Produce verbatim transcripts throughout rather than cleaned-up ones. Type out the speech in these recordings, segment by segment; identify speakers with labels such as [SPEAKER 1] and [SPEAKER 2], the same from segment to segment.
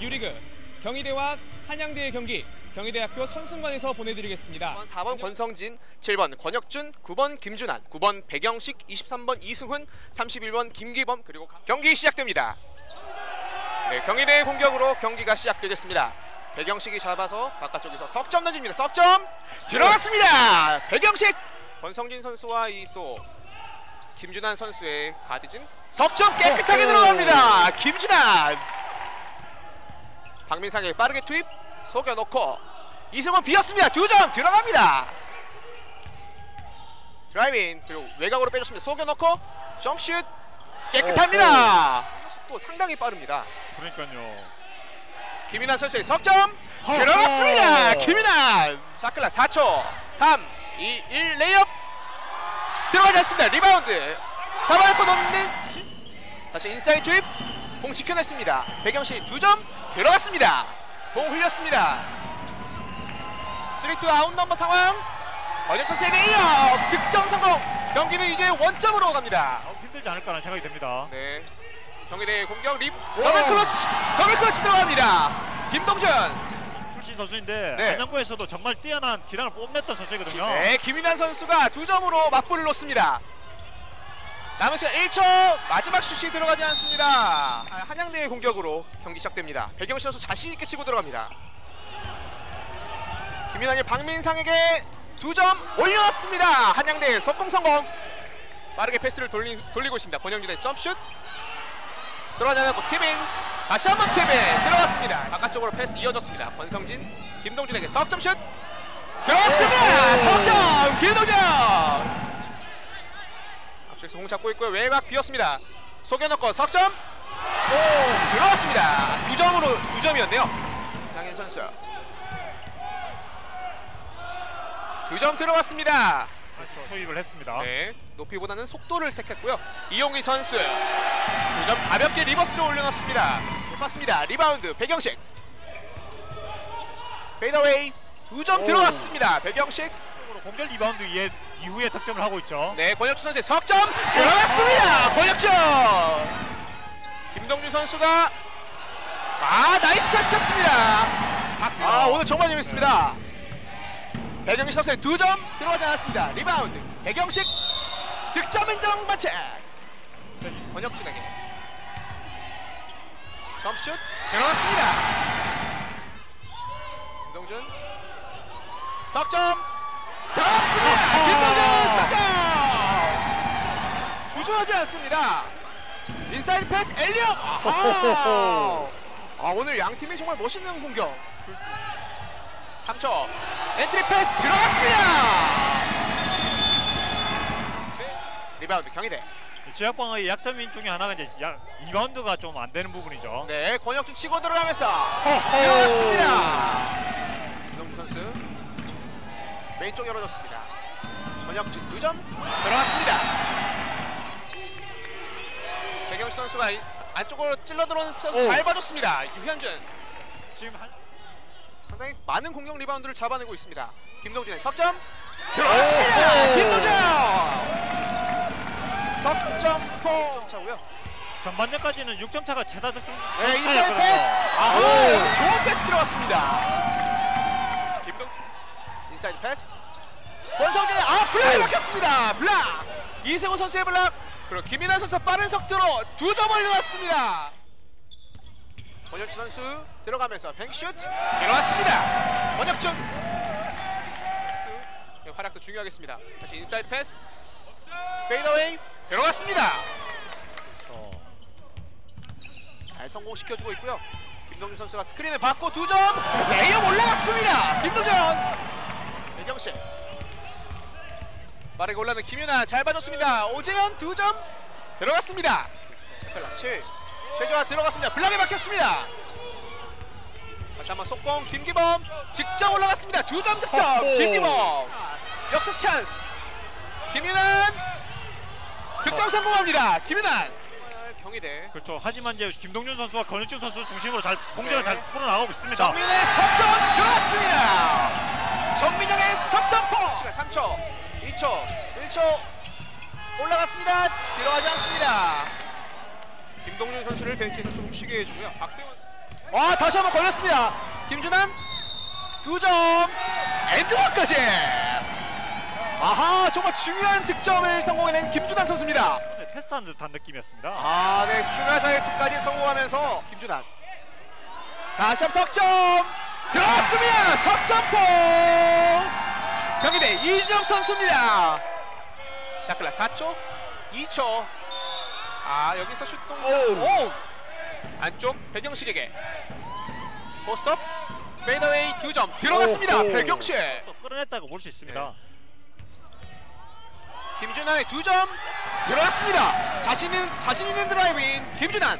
[SPEAKER 1] 유리그 경희대와 한양대의 경기 경희대학교 선승관에서 보내드리겠습니다.
[SPEAKER 2] 사 번 권성진, 칠 번 권혁준, 구 번 김준환, 구 번 백영식, 이십삼 번 이승훈, 삼십일 번 김기범, 그리고 경기 시작됩니다. 네, 경희대의 공격으로 경기가 시작되겠습니다. 백영식이 잡아서 바깥쪽에서 석점 던집니다. 석점 들어갔습니다. 백영식, 권성진 선수와 이 또 김준환 선수의 가드진 석점 깨끗하게 들어갑니다. 김준환, 박민상의 빠르게 투입 속여놓고 이승훈 비었습니다. 두 점 들어갑니다. 드라이빙, 그리고 외곽으로 빼줬습니다. 속여놓고 점슛 깨끗합니다. 속도 상당히 빠릅니다.
[SPEAKER 3] 그러니까요.
[SPEAKER 2] 김윤환 선수의 석점 들어갔습니다. 김윤환, 샤클락 사 초, 삼, 이, 일 레이업 들어가지 않습니다. 리바운드 잡아놓고 넣는 다시 인사이드 투입, 공 지켜냈습니다. 백영식 두 점 들어갔습니다. 공 흘렸습니다. 쓰리 투 아웃 넘버 상황. 권혁철의 레이업 득점 성공. 경기는 이제 원점으로 갑니다.
[SPEAKER 3] 어, 힘들지 않을까라는 생각이 듭니다.
[SPEAKER 2] 네, 경희대의 공격 립 더블 클러치, 더블 클러치 들어갑니다. 김동준
[SPEAKER 3] 출신 선수인데
[SPEAKER 2] 네.
[SPEAKER 3] 한양고에서도 정말 뛰어난 기량을 뽐냈던 선수이거든요.
[SPEAKER 2] 네, 김인환 선수가 두 점으로 맞불을 놓습니다. 남은 시간 일 초, 마지막 슛이 들어가지 않습니다. 한양대의 공격으로 경기 시작됩니다. 백영식 선수 자신 있게 치고 들어갑니다. 김인환이 박민상에게 두 점 올려놨습니다. 한양대 속공 성공. 빠르게 패스를 돌리, 돌리고 있습니다. 권영준의 점슛 들어가지 않고 티빙, 다시 한번 티빙 들어갔습니다. 바깥쪽으로 패스 이어졌습니다. 권성진, 김동준에게 석점슛 들어갔습니다. 석점 김동준. 앞쪽에서 공 잡고 있고요. 외곽 비었습니다. 속여놓고 석점 오 들어갔습니다. 두 점으로 두 점이었네요. 이상현 선수 두 점 들어갔습니다.
[SPEAKER 3] 투입을 했습니다.
[SPEAKER 2] 네, 높이보다는 속도를 택했고요. 이용기 선수 두 점 가볍게 리버스로 올려놨습니다. 높았습니다. 리바운드 백영식 페이더웨이 두 점 들어갔습니다. 백영식
[SPEAKER 3] 공격 리바운드 이에, 이후에 득점을 하고 있죠.
[SPEAKER 2] 네, 권혁준 선수의 석점 들어갔습니다. 권혁준, 김동준 선수가 아 나이스 패스였습니다. 박수. 아 오늘 정말 재밌습니다. 백영식 선수의 두 점 들어가지 않았습니다. 리바운드 백영식 득점 인정 반칙. 권혁준에게 점슛 들어갔습니다. 김동준 석점 들어갔습니다. 김동준 석점 주저하지 않습니다. 인사이드 패스 엘리엇. 아하. 아 오늘 양 팀이 정말 멋있는 공격. 삼 초 엔트리 패스 들어갔습니다. 네. 리바운드 경희대.
[SPEAKER 3] 지역방어의 약점인 중에 하나가 이제 야, 리바운드가 좀 안 되는 부분이죠.
[SPEAKER 2] 네, 권혁준 치고 들어가면서 들어갔습니다. 김동준 선수 왼쪽 열어줬습니다. 권혁준 두 점 들어갔습니다. 백영식 선수가 안쪽으로 찔러 들어오는 선수 잘 봐줬습니다. 유현준
[SPEAKER 3] 지금 한
[SPEAKER 2] 상당히 많은 공격 리바운드를 잡아내고 있습니다. 김동준의 석점 들어갔습니다. 김동준 석점포 차고요.
[SPEAKER 3] 전반전까지는 육 점 차가 최다 득점.
[SPEAKER 2] 네, 인사이드 패스. 아하, 여기 좋은 패스 들어갔습니다. 김동 인사이드 패스. 권성진 아 블락이 막혔습니다. 블락. 이승훈 선수의 블락. 그리고 김인환 선수 빠른 속도로 두 점 올려놨습니다. 권혁준 선수 들어가면서 뱅슛 들어갔습니다. 권혁준 활약도 중요하겠습니다. 다시 인사이드 패스 페이더웨이 들어갔습니다.
[SPEAKER 3] 그렇죠.
[SPEAKER 2] 잘 성공시켜주고 있고요. 김동준 선수가 스크린을 받고 두 점 레이업 올라갔습니다. 김동준 백영식 빠르게 올라오는 김윤아 잘 봐줬습니다. 오재현 두 점 들어갔습니다. 최 최재화 들어갔습니다. 블락에 막혔습니다. 다시 한번 속공 김기범 직접 올라갔습니다. 두 점 득점 김기범 역습 찬스. 김윤환 득점 성공합니다. 김윤환 경희대.
[SPEAKER 3] 그렇죠. 하지만 이제 김동준 선수와 권혁준 선수 중심으로 잘 공격을
[SPEAKER 2] 네.
[SPEAKER 3] 잘 풀어나가고 있습니다.
[SPEAKER 2] 정민의 석점 들어갔습니다. 정민영의 석점포. 시간 삼 초, 이 초, 일 초 올라갔습니다. 들어가지 않습니다. 김동준 선수를 벤치에서 좀 쉬게 해주고요. 박세훈 와, 다시 한번 걸렸습니다. 김준환 두 점 엔드원까지. 아하, 정말 중요한 득점을 성공해낸 김준환 선수입니다.
[SPEAKER 3] 네, 패스한 듯한 느낌이었습니다.
[SPEAKER 2] 아, 네, 추가 자유투까지 성공하면서 김준환 다시 한번 석점 들어갔습니다. 석점포 경희대 이준엽 선수입니다. 샤클락 사 초 이 초. 아, 여기서 슛 동작. 오! 안쪽 배경식에게 포스트업 페이더웨이 두 점 들어갔습니다.
[SPEAKER 3] 오, 오.
[SPEAKER 2] 배경식
[SPEAKER 3] 또 끌어냈다고 볼 수 있습니다.
[SPEAKER 2] 네. 김준환의 두 점 들어갔습니다. 자신 있는, 자신 있는 드라이브인 김준환.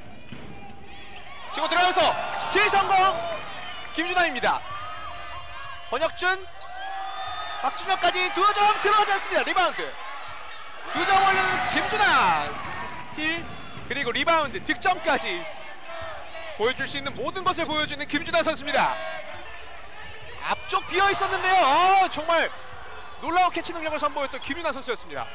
[SPEAKER 2] 치고 들어가면서 스틸 성공 김준환입니다. 권혁준 박준혁까지 두 점 들어가지 않습니다. 리바운드 두 점 올리는 김준환. 스틸 그리고 리바운드 득점까지 보여줄 수 있는 모든 것을 보여주는 김준환 선수입니다. 앞쪽 비어 있었는데요. 어, 정말 놀라운 캐치 능력을 선보였던 김윤환 선수였습니다.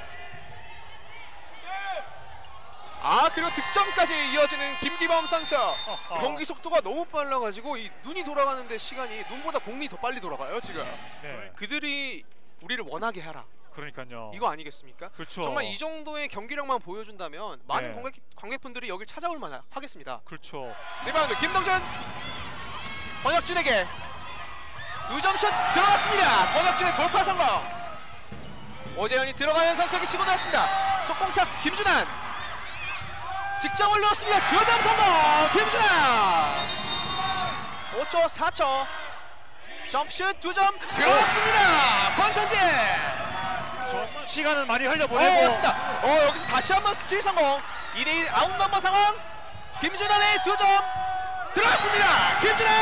[SPEAKER 2] 아, 그리고 득점까지 이어지는 김기범 선수. 경기 속도가 너무 빨라가지고 이 눈이 돌아가는데 시간이 눈보다 공이 더 빨리 돌아가요 지금.
[SPEAKER 3] 네.
[SPEAKER 2] 그들이 우리를 원하게 하라.
[SPEAKER 3] 그러니까요.
[SPEAKER 2] 이거 아니겠습니까?
[SPEAKER 3] 그렇죠.
[SPEAKER 2] 정말 이 정도의 경기력만 보여준다면 많은
[SPEAKER 3] 네.
[SPEAKER 2] 관객, 관객분들이 여길 찾아올 만 하겠습니다.
[SPEAKER 3] 그렇죠.
[SPEAKER 2] 리바운드 김동준 권혁준에게 두 점 슛 들어갔습니다. 권혁준의 돌파 성공. 오재현이 들어가는 선수에게 치고 나왔습니다. 속공 차스 김준환 직접 올려놓습니다. 두 점 성공 김준환. 오 초 사 초 점슛 두 점 들어갔습니다. 권선재
[SPEAKER 3] 정말 시간을 많이
[SPEAKER 2] 어,
[SPEAKER 3] 흘려보내고
[SPEAKER 2] 맞습니다. 어, 여기서 다시 한번 스틸 성공. 이 대 일 아웃 넘버 상황. 김준환의 두 점 들어갔습니다. 김준환.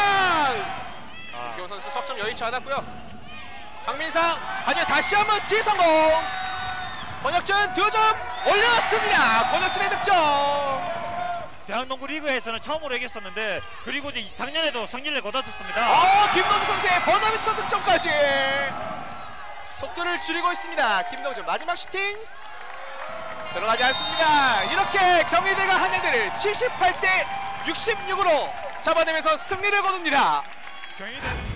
[SPEAKER 3] 아,
[SPEAKER 2] 김기호 선수 석점 여의치 않았고요. 박민상 하지만 다시 한번 스틸 성공. 권혁준 두 점 올렸습니다. 권혁준의 득점.
[SPEAKER 3] 대한농구 리그에서는 처음으로 이겼었는데 그리고 이제 작년에도 승리를 거뒀었습니다.
[SPEAKER 2] 어, 김동준 선수의 버저비터 득점까지. 속도를 줄이고 있습니다. 김동준 마지막 슈팅 들어가지 않습니다. 이렇게 경희대가 한양대를 칠십팔 대 육십육으로 잡아내면서 승리를 거둡니다.
[SPEAKER 3] 경희대